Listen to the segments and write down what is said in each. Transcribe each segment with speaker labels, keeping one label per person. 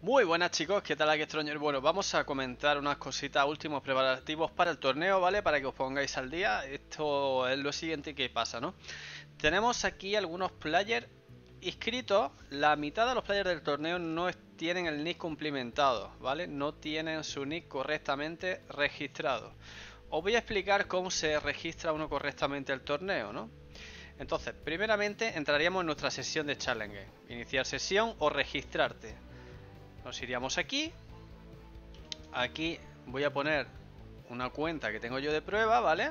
Speaker 1: Muy buenas chicos, ¿qué tal aquí Stronger? Bueno, vamos a comentar unas cositas, últimos preparativos para el torneo, ¿vale? Para que os pongáis al día. Esto es lo siguiente que pasa, ¿no? Tenemos aquí algunos players inscritos. La mitad de los players del torneo no tienen el nick cumplimentado, ¿vale? No tienen su nick correctamente registrado. Os voy a explicar cómo se registra uno correctamente el torneo, ¿no? Entonces, primeramente entraríamos en nuestra sesión de challenge. Iniciar sesión o registrarte. Nos iríamos aquí. Aquí voy a poner una cuenta que tengo yo de prueba, ¿vale?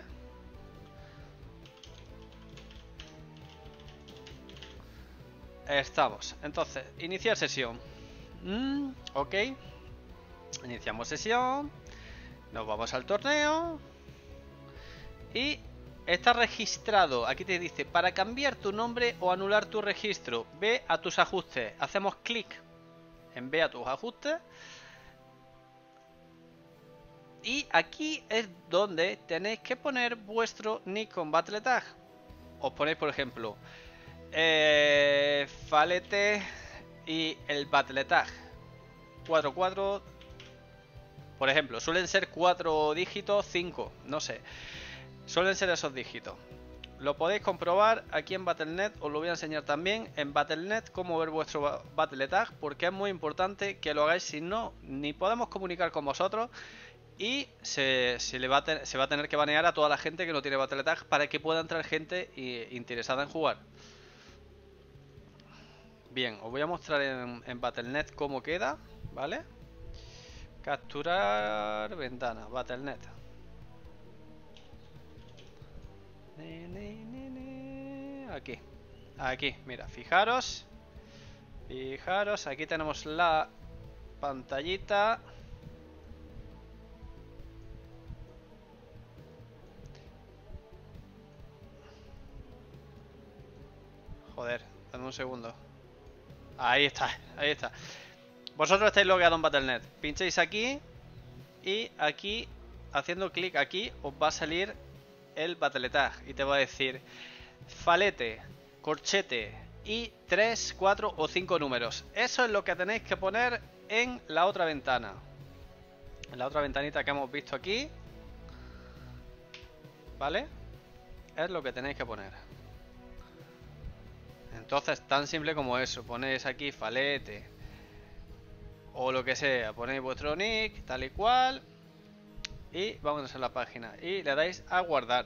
Speaker 1: Estamos. Entonces, iniciar sesión. Ok. Iniciamos sesión. Nos vamos al torneo. Y está registrado. Aquí te dice, para cambiar tu nombre o anular tu registro, ve a tus ajustes. Hacemos clic en ve a tus ajustes. Y aquí es donde tenéis que poner vuestro nick con Battle Tag. Os ponéis, por ejemplo, Falete y el Battle Tag 44. Por ejemplo, suelen ser 4 dígitos, 5, no sé. Suelen ser esos dígitos. Lo podéis comprobar aquí en Battle.net, os lo voy a enseñar también en Battle.net cómo ver vuestro Battle Tag, porque es muy importante que lo hagáis, si no, ni podemos comunicar con vosotros y se va a tener que banear a toda la gente que no tiene Battle Tag para que pueda entrar gente interesada en jugar. Bien, os voy a mostrar en Battle.net cómo queda, ¿vale? Capturar ventana, Battle.net. Aquí, mira, fijaros, aquí tenemos la pantallita. Joder, dame un segundo. Ahí está, ahí está. Vosotros estáis logueados en Battle.net. Pincháis aquí y aquí, haciendo clic aquí, os va a salir el Battle Tag y te va a decir Falete, corchete y 3, 4 o 5 números. Eso es lo que tenéis que poner en la otra ventana. En la otra ventanita que hemos visto aquí, ¿vale? Es lo que tenéis que poner. Entonces, tan simple como eso. Ponéis aquí Falete o lo que sea. Ponéis vuestro nick, tal y cual. Y vamos a la página. Y le dais a guardar.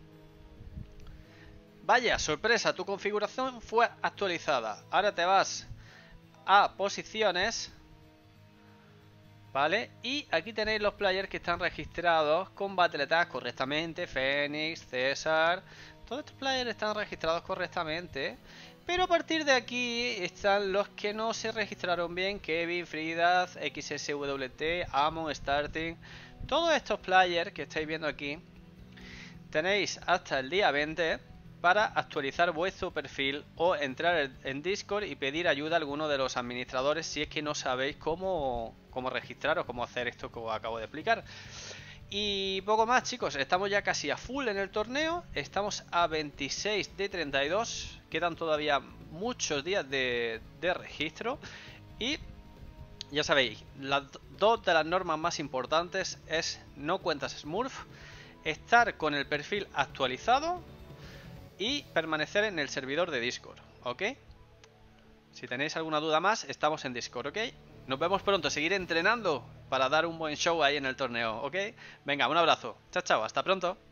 Speaker 1: Vaya, sorpresa, tu configuración fue actualizada. Ahora te vas a posiciones, ¿vale? Y aquí tenéis los players que están registrados con Battle Tag correctamente. Fénix, César. Todos estos players están registrados correctamente. Pero a partir de aquí están los que no se registraron bien. Kevin, Frida, XSWT, Amon, Starting. Todos estos players que estáis viendo aquí, tenéis hasta el día 20 para actualizar vuestro perfil o entrar en Discord y pedir ayuda a alguno de los administradores si es que no sabéis cómo registraros, cómo hacer esto que os acabo de explicar. Y poco más, chicos, estamos ya casi a full en el torneo, estamos a 26 de 32, quedan todavía muchos días de registro y ya sabéis, las dos de las normas más importantes es no cuentas Smurf, estar con el perfil actualizado y permanecer en el servidor de Discord, ¿ok? Si tenéis alguna duda más, estamos en Discord, ¿ok? Nos vemos pronto, seguir entrenando para dar un buen show ahí en el torneo, ¿ok? Venga, un abrazo, chao, chao, hasta pronto.